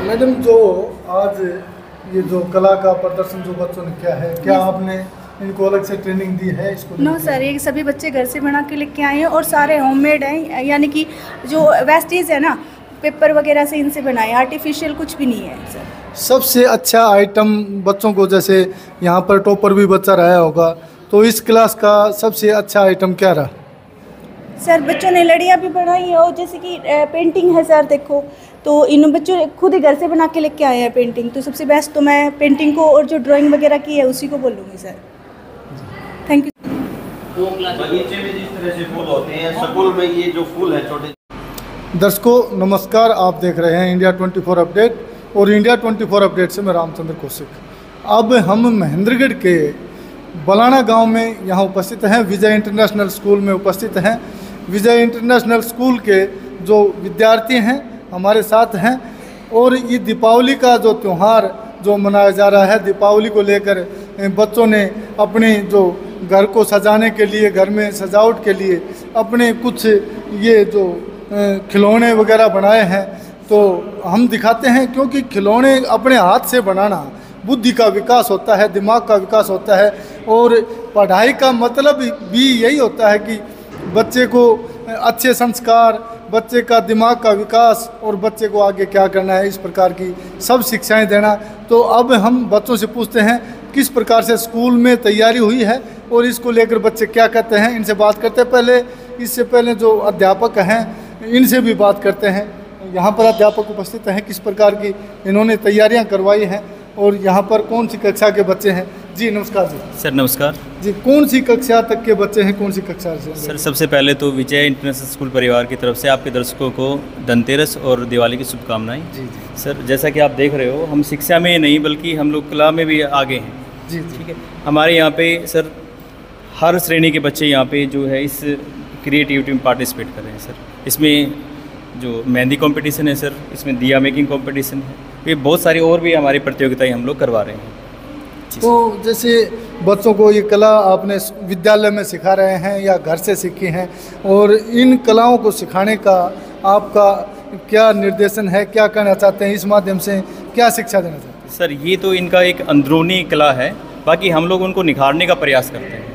Madam, जो आज ये जो कला का प्रदर्शन जो बच्चों ने किया है, क्या आपने इनको अलग से ट्रेनिंग दी है इसको? नो सर, ये सभी बच्चे घर से बना के लेके आए हैं और सारे होममेड हैं, यानी कि जो वेस्टेज है ना पेपर वगैरह से इनसे बनाए, आर्टिफिशियल कुछ भी नहीं है सर। सबसे अच्छा आइटम बच्चों को, जैसे यहाँ पर टॉपर भी बच्चा रहा होगा, तो इस क्लास का सबसे अच्छा आइटम क्या रहा? सर बच्चों ने लड़ियाँ भी बनाई है और जैसे कि पेंटिंग है सर, देखो तो इन बच्चों ने खुद ही घर से बना के लेके आए हैं पेंटिंग। तो सबसे बेस्ट तो मैं पेंटिंग को और जो ड्राइंग वगैरह की है उसी को बोलूँगी सर। Thank you. बगीचे में जिस तरह से फूल होते हैं, स्कूल में ये जो फूल है छोटे। दर्शकों नमस्कार, आप देख रहे हैं इंडिया 24 अपडेट और इंडिया 24 अपडेट से मैं रामचंद्र कौशिक। अब हम महेंद्रगढ़ के बलाना गांव में यहाँ उपस्थित हैं, विजय इंटरनेशनल स्कूल में उपस्थित हैं। विजय इंटरनेशनल स्कूल के जो विद्यार्थी हैं हमारे साथ हैं और ये दीपावली का जो त्यौहार जो मनाया जा रहा है, दीपावली को लेकर बच्चों ने अपने जो घर को सजाने के लिए, घर में सजावट के लिए अपने कुछ ये जो खिलौने वगैरह बनाए हैं। तो हम दिखाते हैं, क्योंकि खिलौने अपने हाथ से बनाना बुद्धि का विकास होता है, दिमाग का विकास होता है और पढ़ाई का मतलब भी यही होता है कि बच्चे को अच्छे संस्कार, बच्चे का दिमाग का विकास और बच्चे को आगे क्या करना है, इस प्रकार की सब शिक्षाएं देना। तो अब हम बच्चों से पूछते हैं किस प्रकार से स्कूल में तैयारी हुई है और इसको लेकर बच्चे क्या कहते हैं, इनसे बात करते हैं। पहले इससे पहले जो अध्यापक हैं इनसे भी बात करते हैं। यहाँ पर अध्यापक उपस्थित हैं, किस प्रकार की इन्होंने तैयारियाँ करवाई हैं और यहाँ पर कौन सी कक्षा के बच्चे हैं। जी नमस्कार। जी सर नमस्कार जी। कौन सी कक्षा तक के बच्चे हैं, कौन सी कक्षा से? सर सबसे पहले तो विजय इंटरनेशनल स्कूल परिवार की तरफ से आपके दर्शकों को धनतेरस और दिवाली की शुभकामनाएं। जी जी सर जैसा कि आप देख रहे हो, हम शिक्षा में नहीं बल्कि हम लोग कला में भी आगे हैं। जी ठीक है, हमारे यहाँ पे सर हर श्रेणी के बच्चे यहाँ पे जो है इस क्रिएटिविटी में पार्टिसिपेट कर रहे हैं। सर इसमें जो मेहंदी कंपटीशन है सर, इसमें दिया मेकिंग कंपटीशन है, ये बहुत सारी और भी हमारी प्रतियोगिताएं हम लोग करवा रहे हैं। तो जैसे बच्चों को ये कला आपने विद्यालय में सिखा रहे हैं या घर से सीखी हैं, और इन कलाओं को सिखाने का आपका क्या निर्देशन है, क्या करना चाहते हैं, इस माध्यम से क्या शिक्षा देना चाहते हैं? सर ये तो इनका एक अंदरूनी कला है, बाकी हम लोग उनको निखारने का प्रयास करते हैं।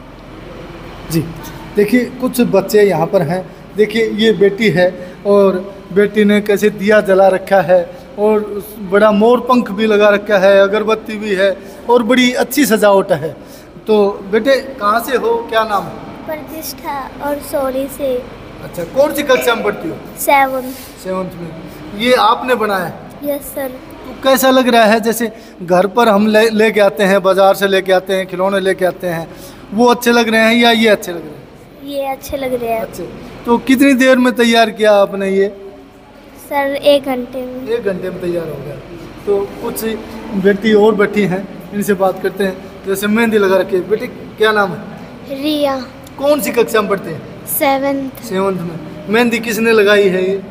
जी देखिए, कुछ बच्चे यहाँ पर हैं। देखिए ये बेटी है और बेटी ने कैसे दिया जला रखा है और बड़ा मोर पंख भी लगा रखा है, अगरबत्ती भी है और बड़ी अच्छी सजावट है। तो बेटे कहाँ से हो, क्या नाम है? प्रतिष्ठा और सोरी से। अच्छा, कौन सी कक्षा में पढ़ती हो? 7th में। ये आपने बनाया है? Yes sir. तो कैसा लग रहा है? जैसे घर पर हम लेके आते हैं, बाजार से लेके आते हैं, खिलौने लेके आते हैं, वो अच्छे लग रहे हैं या ये अच्छे लग रहे हैं? ये अच्छे लग रहे हैं। अच्छे। तो कितनी देर में तैयार किया आपने ये? सर 1 घंटे में। 1 घंटे में तैयार हो गया। तो कुछ बेटी और बैठी हैं, इनसे बात करते हैं। जैसे मेहंदी लगा रखी है, बेटी क्या नाम है? रिया। कौन सी कक्षा में पढ़ते हैं? 7th में। मेहंदी किसने लगाई है ये?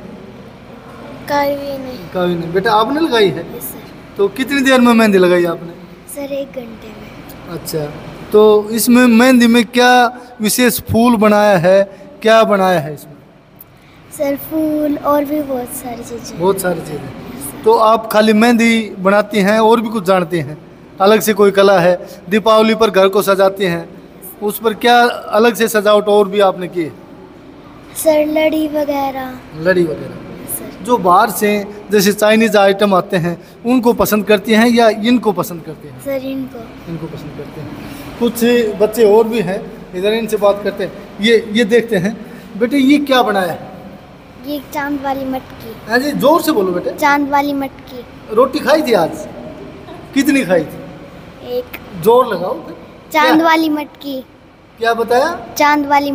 कावी ने। कावी ने। बेटा आपने लगाई है? Yes sir. तो कितनी देर में मेहंदी लगाई आपने? सर 1 घंटे में। अच्छा, तो इसमें मेहंदी में क्या विशेष फूल बनाया है, क्या बनाया है इसमें? सर फूल और भी बहुत सारी चीज़ें। बहुत सारी चीज़ें। तो आप खाली मेहंदी बनाती हैं और भी कुछ जानती हैं? अलग से कोई कला है? दीपावली पर घर को सजाती हैं, उस पर क्या अलग से सजावट और भी आपने की है? सर लड़ी वगैरह। लड़ी वगैरह। जो बाहर से जैसे चाइनीज आइटम आते हैं उनको पसंद करती हैं या इनको पसंद करती हैं? सर इनको पसंद करते हैं। कुछ बच्चे और भी हैं, इधर इनसे बात करते हैं। ये देखते हैं। बेटे ये क्या बनाया है? ये चांद वाली मटकी। हाँ जी, जोर से बोलो बेटे। चांद वाली मटकी। रोटी खाई थी आज? कितनी खाई थी? 1। जोर लगाओ। चांद वाली मटकी। क्या बताया? चांद वाली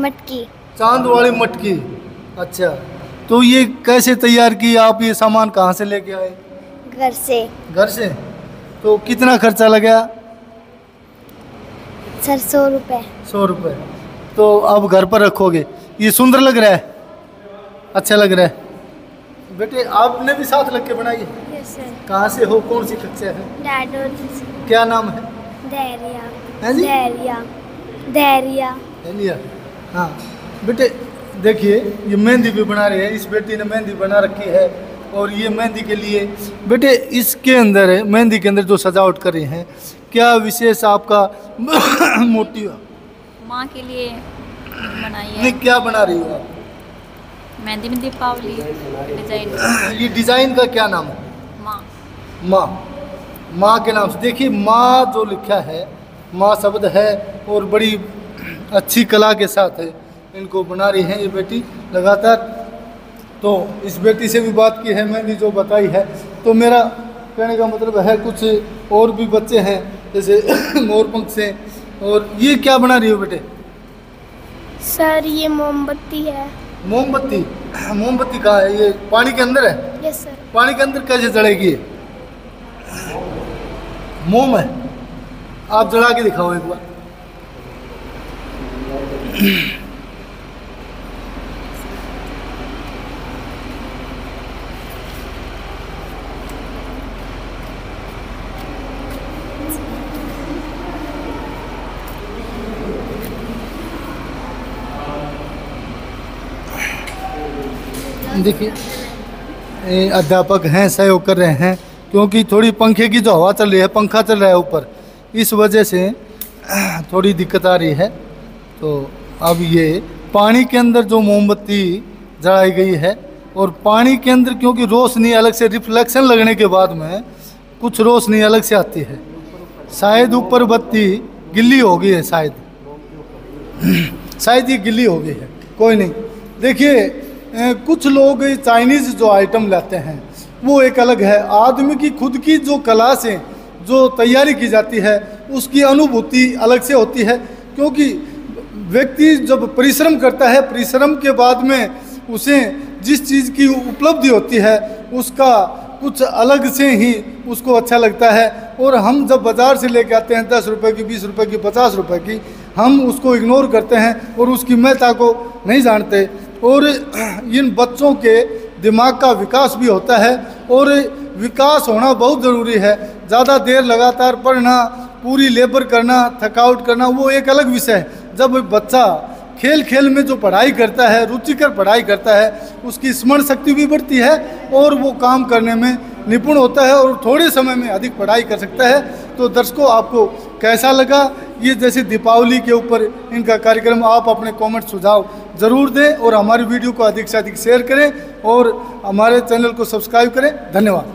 मटकी। अच्छा, तो ये कैसे तैयार की आप? ये सामान कहाँ से लेके आए? घर से। तो कितना खर्चा लगा? सर 100 रुपये। 100 रुपये। तो अब घर पर रखोगे। ये सुंदर लग रहा है, अच्छा लग रहा है। बेटे आपने भी साथ लग के बनाई है? Yes sir. कहाँ से हो, कौन सी कक्षा है? डाडोली से। क्या नाम है? धैर्या। हाँ बेटे देखिए, ये मेहंदी भी बना रही है। इस बेटी ने मेहंदी बना रखी है और ये मेहंदी के लिए। बेटे इसके अंदर है, मेहंदी के अंदर जो सजावट कर रही हैं, क्या विशेष आपका मोटिव? माँ के लिए बनाई है। नहीं, क्या बना रही हो आप? मेहंदी में दीपावली डिजाइन। ये डिज़ाइन का क्या नाम है? माँ। माँ, माँ के नाम से। देखिए माँ जो लिखा है, माँ शब्द है और बड़ी अच्छी कला के साथ है इनको बना रही हैं ये बेटी लगातार। तो इस बेटी से भी बात की है मैंने, जो बताई है। तो मेरा कहने का मतलब है कुछ और भी बच्चे हैं जैसे मोरपंख से। और ये क्या बना रही हो बेटे? सर ये मोमबत्ती है। मोमबत्ती? मोमबत्ती कहाँ है? ये पानी के अंदर है? Yes sir. पानी के अंदर कैसे जलेगी ये? मोम है, आप जला के दिखाओ एक बार। देखिए ये अध्यापक हैं, सहयोग कर रहे हैं, क्योंकि थोड़ी पंखे की जो हवा चल रही है, पंखा चल रहा है ऊपर, इस वजह से थोड़ी दिक्कत आ रही है। तो अब ये पानी के अंदर जो मोमबत्ती जलाई गई है, और पानी के अंदर क्योंकि रोशनी अलग से रिफ्लेक्शन लगने के बाद में कुछ रोशनी अलग से आती है। शायद ऊपर बत्ती गिल्ली हो गई है, शायद ये गिल्ली हो गई है, कोई नहीं। देखिए कुछ लोग चाइनीज़ जो आइटम लाते हैं वो एक अलग है, आदमी की खुद की जो कला से जो तैयारी की जाती है उसकी अनुभूति अलग से होती है। क्योंकि व्यक्ति जब परिश्रम करता है, परिश्रम के बाद में उसे जिस चीज़ की उपलब्धि होती है उसका कुछ अलग से ही उसको अच्छा लगता है। और हम जब बाज़ार से लेके आते हैं 10 रुपए की, 20 रुपए की, 50 रुपए की, हम उसको इग्नोर करते हैं और उसकी महत्ता को नहीं जानते। और इन बच्चों के दिमाग का विकास भी होता है, और विकास होना बहुत ज़रूरी है। ज़्यादा देर लगातार पढ़ना, पूरी लेबर करना, थकावट करना, वो एक अलग विषय है। जब बच्चा खेल खेल में जो पढ़ाई करता है, रुचिकर पढ़ाई करता है, उसकी स्मरण शक्ति भी बढ़ती है और वो काम करने में निपुण होता है और थोड़े समय में अधिक पढ़ाई कर सकता है। तो दर्शकों आपको कैसा लगा ये जैसे दीपावली के ऊपर इनका कार्यक्रम? आप अपने कमेंट सुझाव ज़रूर दें और हमारी वीडियो को अधिक से अधिक शेयर करें और हमारे चैनल को सब्सक्राइब करें। धन्यवाद।